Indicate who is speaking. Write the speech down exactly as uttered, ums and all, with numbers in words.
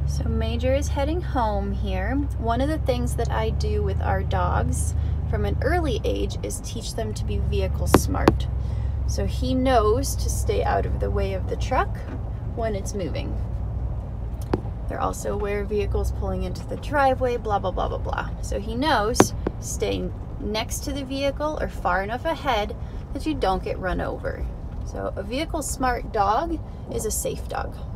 Speaker 1: So Major is heading home here. One of the things that I do with our dogs from an early age is teach them to be vehicle smart. So he knows to stay out of the way of the truck when it's moving. They're also aware of vehicles pulling into the driveway, blah, blah, blah, blah, blah. So he knows stay next to the vehicle or far enough ahead that you don't get run over. So a vehicle smart dog is a safe dog.